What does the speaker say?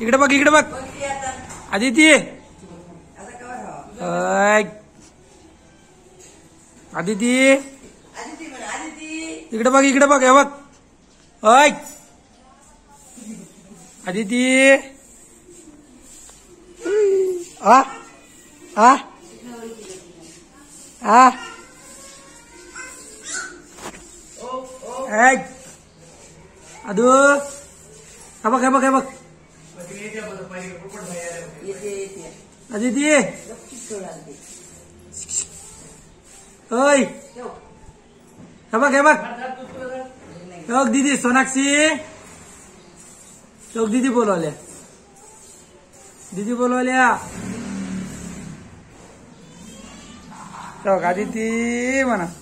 इकडे बघ इकडे बघ आदिती आदिती इकडे बघ हे बघ अय आदिती आ आ आ अदू हे बघ आदिती ओय हे बघ दीदी सोनाक्षी चौक दीदी बोलवल्या चौक आदिती म्हणा